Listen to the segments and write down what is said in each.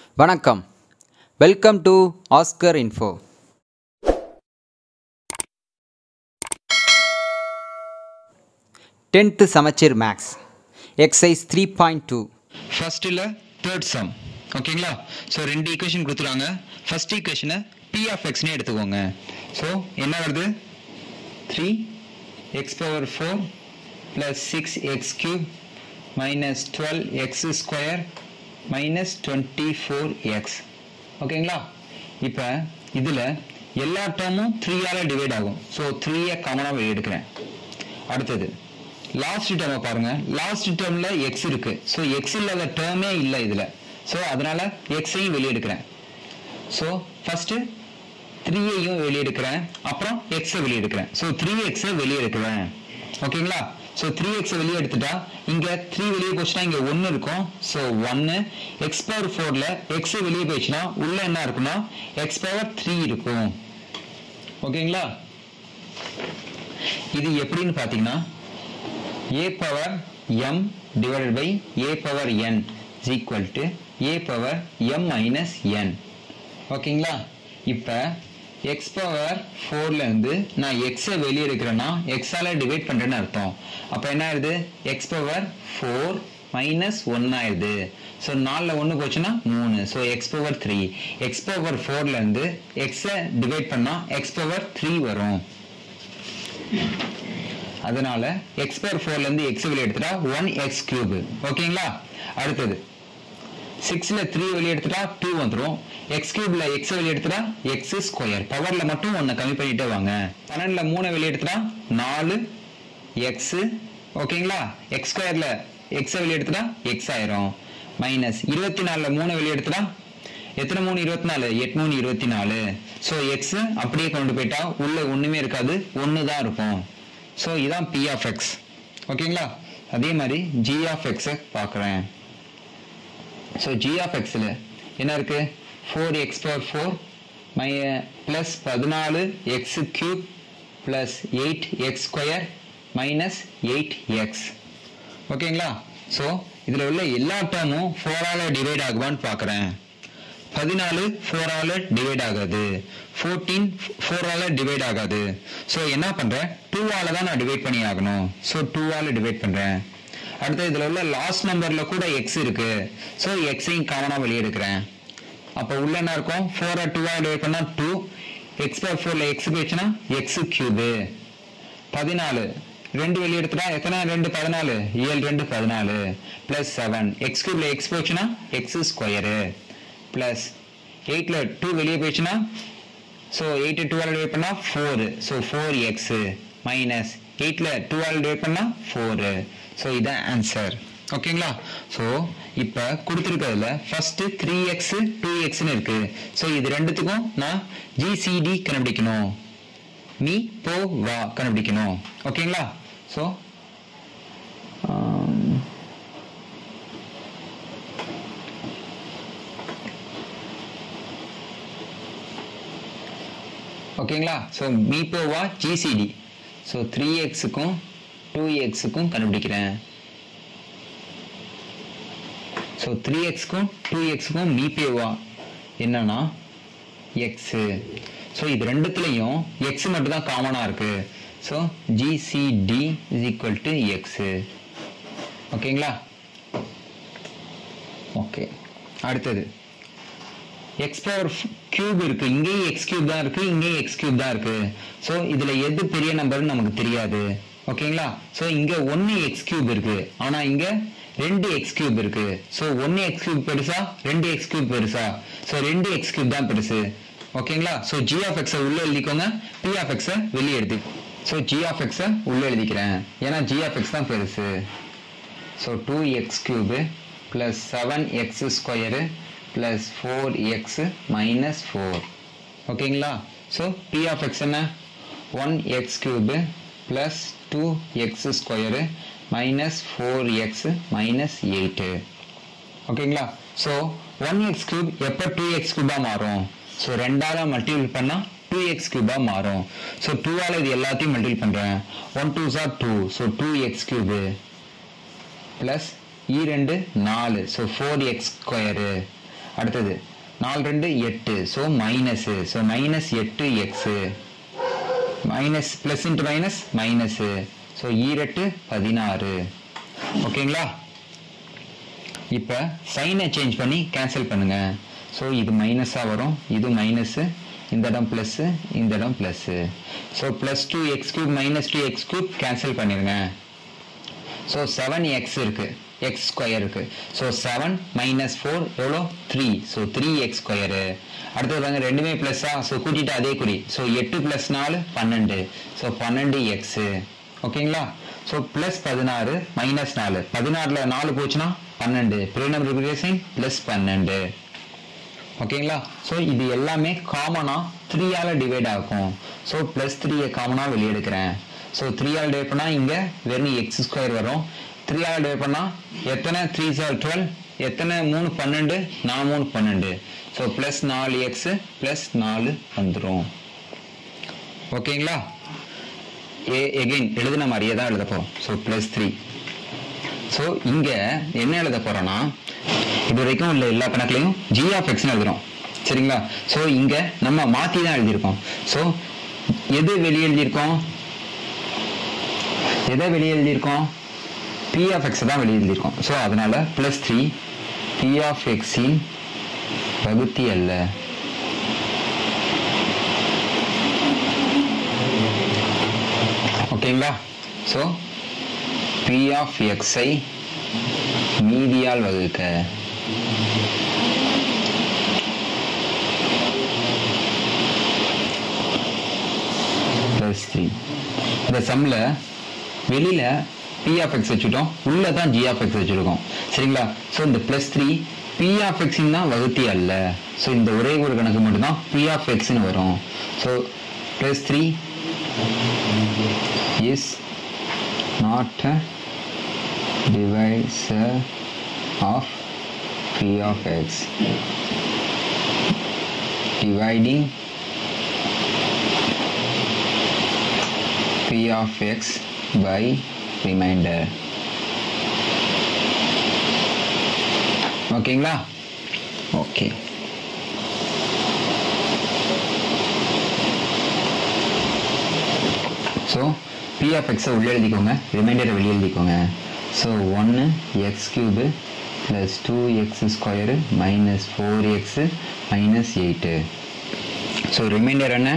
வணக்கம். Welcome to Oscar info. Tenth சமச்சீர் maths exercise 3.2 ஃபர்ஸ்ட்டில் தேர்ட் சம். ஓகேங்களா? ஸோ ரெண்டு ஈக்குவேஷன் கொடுத்துருவாங்க. ஃபர்ஸ்ட் ஈக்குவேஷனை பி ஆஃப் எக்ஸ்னே எடுத்துக்கோங்க. ஸோ என்ன வருது? 3x⁴ + 6x³ - 12x² - 24x. ஓகேங்களா? இப்போ இதில் எல்லா டேர்மும் 3ஆல் டிவைட் ஆகும். ஸோ 3ஐ காமனாக வெளியே எடுக்கிறேன். அடுத்தது லாஸ்ட் டேர்மை பாருங்க. லாஸ்ட் டேர்ம்ல எக்ஸ் இருக்கு. ஸோ எக்ஸ் இல்லாத டேர்மே இல்லை இதில். ஸோ அதனால எக்ஸையும் வெளியே எடுக்கிறேன். ஸோ ஃபர்ஸ்ட் 3ஐயும் வெளியே எடுக்கிறேன், அப்புறம் எக்ஸை வெளியே எடுக்கிறேன். ஸோ 3xஐ வெளியே எடுக்கிறேன். ஓகேங்களா? ஸோ 3x வெளியே எடுத்துட்டா இங்கே 3 வெளியே போச்சுன்னா இங்கே 1 இருக்கும். ஸோ 1 x⁴ எக்ஸ் வெளியே போயிடுச்சுன்னா உள்ள என்ன இருக்குன்னா x⁴ இருக்கும். ஓகேங்களா? இது எப்படின்னு பார்த்தீங்கன்னா a⁴m / a⁴n = a⁴m - n. ஓகேங்களா? இப்போ x⁴ இருந்து நான் எக்ஸை வெளியே எடுக்கிறேன்னா எக்ஸால டிவைட் பண்றேன்னு அர்த்தம். அப்போ என்ன ஆயிடுது? x⁴ - 1 ஆயிடுது. ஸோ 4ல் 1 போச்சுன்னா 3. ஸோ x⁴ x⁴ இருந்து எக்ஸை டிவைட் பண்ணா x⁴ வரும். அதனால x⁴ இருந்து எக்ஸ் வெளியே எடுத்துட்டா 1x³. ஓகேங்களா? அடுத்தது 6ல் 3 வெளியே எடுத்துட்டா 2 வந்துடும். x³ எக்ஸ் வெளியே எடுத்துட்டா x². பவர்ல மட்டும் 1 கம்மி பண்ணிட்டே வாங்க. 12ல் 3 வெளியே எடுத்துட்டா 4x. ஓகேங்களா? x² எக்ஸ் வெளியே எடுத்துட்டா x ஆயிரும். மைனஸ் 24ல் 3 வெளியே எடுத்துட்டா எத்தனை 3 24, 8 3 24. ஸோ எக்ஸ் அப்படியே கொண்டு போயிட்டா உள்ள ஒண்ணுமே இருக்காது, 1 தான் இருக்கும். ஸோ இதான் p ஆஃப் எக்ஸ். ஓகேங்களா? அதே மாதிரி g ஆஃப் எக்ஸை பார்க்குறேன். ஸோ g ஆஃப் எக்ஸில் என்ன இருக்கு? 4x⁴ + 14x³ + 8x² - 8x. ஓகேங்களா? ஸோ இதில் உள்ள எல்லா டேர்மும் 4ஆல் டிவைட் ஆகுவான்னு பார்க்குறேன். 14 4ஆல் டிவைட் ஆகாது. 14 4ஆல் டிவைட் ஆகாது. ஸோ என்ன பண்ணுறேன்? 2ஆல் தான் நான் டிவைட் பண்ணி ஆகணும். ஸோ 2ஆல் டிவைட் பண்ணுறேன். அடுத்து இதில் உள்ள லாஸ்ட் நம்பரில் கூட எக்ஸ் இருக்கு. ஸோ எக்ஸையும் காமனாக வெளியே எடுக்கிறேன். அப்போ உள்ள என்ன இருக்கும்? 4 2ஆல் டிவைட் பண்ணால் 2. x⁴ எக்ஸ் போயிடுச்சுன்னா x³ 14 2 வெளியே எடுத்துட்டா எத்தனை 2 14, 7 2 14 + 7 x³ எக்ஸ் போயிடுச்சுன்னா x² ப்ளஸ் 8ல் 2 வெளியே போயிடுச்சுன்னா ஸோ 8 2ஆல் டிவைட் பண்ணால் 4. ஸோ 4x மைனஸ் 8ல் 2ஆல் டிவைட் பண்ணால் 4. ஸோ இதான் ஆன்சர். ஓகேங்களா? ஸோ இப்போ கொடுத்துருக்கிறதுல ஃபர்ஸ்ட் 3x 2xன்னு இருக்கு. ஸோ இது ரெண்டுத்துக்கும் நான் ஜிசிடி கண்டுபிடிக்கணும், மீ போ வா கண்டுபிடிக்கணும். ஓகேங்களா? ஸோ ஓகேங்களா? ஸோ மீ போ வா ஜிசிடி. ஸோ 3xக்கும் 2xக்கும் கண்டுபிடிக்கிறேன். ஸோ 3xக்கும் 2xக்கும் மீ போ வா என்னன்னா எக்ஸ். ஸோ இது ரெண்டுத்துலையும் எக்ஸ் மட்டும் தான் காமனாக இருக்கு. So GCD = x. ஓகேங்களா? ஓகே. அடுத்தது x⁴ இருக்கு. இங்கேயும் x³ தான் இருக்கு, இங்கேயும் x³ தான் இருக்கு. ஸோ இதுல எது பெரிய நம்பர்னு நமக்கு தெரியாது. ஓகேங்களா? ஸோ இங்க 1x³ இருக்கு, ஆனா இங்க 2x³ இருக்கு. ஸோ 1x³ பெருசா 2x³ பெருசா? ஸோ 2x³ தான் பெருசு. ஓகேங்களா? ஸோ g ஆஃப் எக்ஸை உள்ள எழுதிக்கோங்க, p ஆஃப் எக்ஸை வெளியே எழுதி. ஸோ g ஆஃப் எக்ஸை உள்ள எழுதிக்கிறேன், ஏன்னா g ஆஃப் எக்ஸ் தான் பெருசு. So 2x³ + 7x² + 4x - 4. ஓகேங்களா? ஸோ p ஆஃப் எக்ஸ் என்ன? 1x³ + 2x² - 4x - 8. ஓகேங்களா? ஸோ 1x³ எப்போ 2x³ மாறும்? ஸோ 2ஆல் மல்டிபிள் பண்ணால் 2x³ மாறும். ஸோ 2ஆல் இது எல்லாத்தையும் மல்டிபிள் பண்ணுறேன். 1 2s are 2. So 2x³ + 2 4. So 4x². அடுத்தது 4 2 8 so minus so minus 8x minus plus into minus minus so 8 16 ஓகேங்களா. இப்போ சைனை சேஞ்ச் பண்ணி கேன்சல் பண்ணுங்க. ஸோ இது மைனஸாக வரும், இது மைனஸு, இந்த இடம் ப்ளஸ்ஸு, இந்த இடம் plus. So plus 2x³ minus 2x³ cancel பண்ணிடுங்க. ஸோ 7x இருக்கு, எக்ஸ் ஸ்கொயர் இருக்கு. ஸோ 7 மைனஸ் 4 எவ்வளோ 3, ஸோ 3x². அடுத்தது பாருங்க ரெண்டுமே ப்ளஸ்ஸா, ஸோ கூட்டிட்டு அதே குறி. ஸோ 8 + 4 12, ஸோ 12x ஓகேங்களா. ஸோ ப்ளஸ் 16 மைனஸ் 4, 16ல் 4 போச்சுன்னா 12, பிரினம் ரிப்ரசன்ட் ப்ளஸ் 12 ஓகேங்களா. ஸோ இது எல்லாமே காமனாக 3ஆல் டிவைட் ஆகும். ஸோ ப்ளஸ் 3 காமனாக வெளியே எடுக்கிறேன். ஸோ 3ஆல் டிவைட் பண்ணால் இங்கே வெறும் x² வரும். 3ஆல் டிவைட் பண்ணால் எத்தனை 3 = 12, எத்தனை 3 12, 4 3 12. ஸோ ப்ளஸ் 4x ப்ளஸ் 4 வந்துடும் ஓகேங்களா. எகெயின் எழுதின மாதிரியே தான் எழுத போகிறோம். So plus 3. ஸோ இங்கே என்ன எழுத போகிறோன்னா இது வரைக்கும் உள்ள எல்லா கணக்குலையும் g(x)ன்னு எழுதுகிறோம் சரிங்களா. ஸோ இங்கே நம்ம மாற்றி தான் எழுதியிருக்கோம். ஸோ எது வெளியே எழுதியிருக்கோம், எதை வெளியே எழுதியிருக்கோம், p(x) தான் வெளியே எழுதியிருக்கோம். ஸோ அதனால ப்ளஸ் 3 p(x)ன் வகுத்தி அல்ல. ஓகேங்களா. ஸோ p(x)ஐ மீதியால் வகுக்க. ப்ளஸ் 3 இந்த சம்மில் வெளியில் p(x) வச்சுட்டோம், உள்ளே தான் g(x) வச்சுருக்கோம் சரிங்களா. ஸோ இந்த ப்ளஸ் 3 p(x)ன் தான் வகுத்தி அல்ல. ஸோ இந்த ஒரே ஒரு கணக்கு மட்டும்தான் p(x)ன்னு வரும். So plus 3 is not a divisor of p(x). Dividing p(x) by remainder. ஓகேங்களா. ஓகே ஸோ p(x)ஐ உள்ளே எழுதிக்கோங்க, ரிமைண்டரை வெளியே எழுதிக்கோங்க. So 1x³ plus 2x² minus 4x minus 8. So remainder என்ன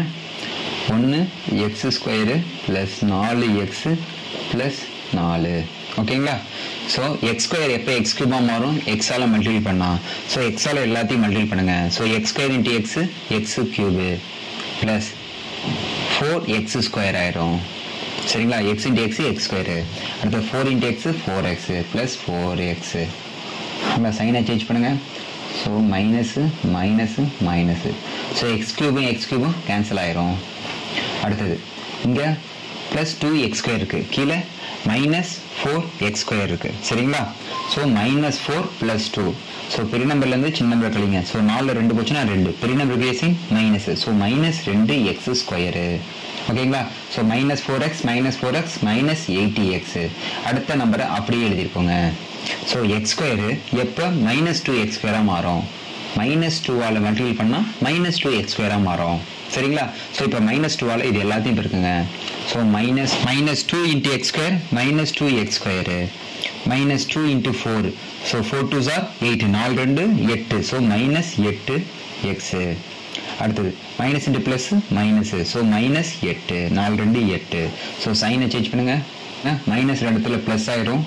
1x² ப்ளஸ் 4x ப்ளஸ் 4 ஓகேங்களா. ஸோ x² எப்போ x³ மாறும், எக்ஸால் மல்டிபிள் பண்ணால். ஸோ எக்ஸால் எல்லாத்தையும் மல்டிபிள் பண்ணுங்க. So x² × x x³ plus 4x² ஆயிரும் சரிங்களா. x × x x², அடுத்து 4 × x 4x ப்ளஸ் 4x. நம்ம சைனை சேஞ்ச் பண்ணுங்க. So minus minus minus. So x³ x³ cancel ஆயிரும். அடுத்தது இங்கே ப்ளஸ் 2x² இருக்குது, கீழே மைனஸ் 4x² இருக்குது சரிங்களா. So minus 4 plus 2. ஸோ பெரிய நம்பர்லேருந்து சின்ன நம்பர் கழிங்க. ஸோ 4 2 போச்சுன்னா 2, பெரிய நம்பர் பேசிங் மைனஸ். So minus 2x². ஓகேங்களா. So minus 4x minus 80x. அடுத்த நம்பரை அப்படியே எழுதியிருக்கோங்க. ஸோ x² எப்போ மைனஸ் 2x² மாறும், மைனஸ் 2ஆல் மல்டிபிள் பண்ணால் மைனஸ் 2x² மாறும் சரிங்களா. ஸோ இப்போ மைனஸ் 2ஆல் இது எல்லாத்தையும் இருக்குங்க. So minus 2 × x² minus 2x², minus 2 × 4. So 4 2s are 8, 4 2 8. So minus 8x. அடுத்தது minus into plus minus. So minus 8, 4 2 8. So சைனை சேஞ்ச் பண்ணுங்க. மைனஸ் இடத்துல ப்ளஸ் ஆயிரும்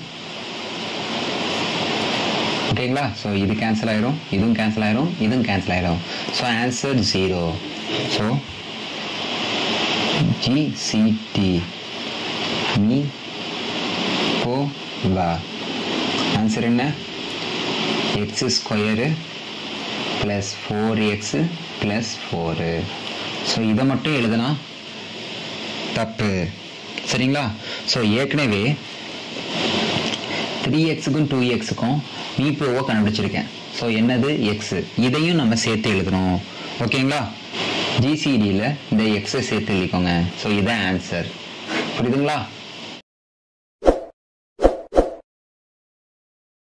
ஓகேங்களா. ஸோ இது கேன்சல் ஆயிரும், இதுவும் கேன்சல் ஆயிரும், இதுவும் கேன்சல் ஆயிரும். So answer 0. ஸோ GCT மீ போ வா. ஆன்சர் என்ன x² plus 4x plus 4. So இதை மட்டும் எழுதுனா தப்பு சரிங்களா. ஸோ ஏற்கனவே 3xக்கும் 2xக்கும் மீப்போவை கண்டுபிடிச்சிருக்கேன். ஸோ என்னது x, இதையும் நம்ம சேர்த்து எழுதணும் ஓகேங்களா. GCDயில் இந்த எக்ஸை சேர்த்து எழுதிக்கோங்க. ஸோ இதான் ஆன்சர் புரியுதுங்களா.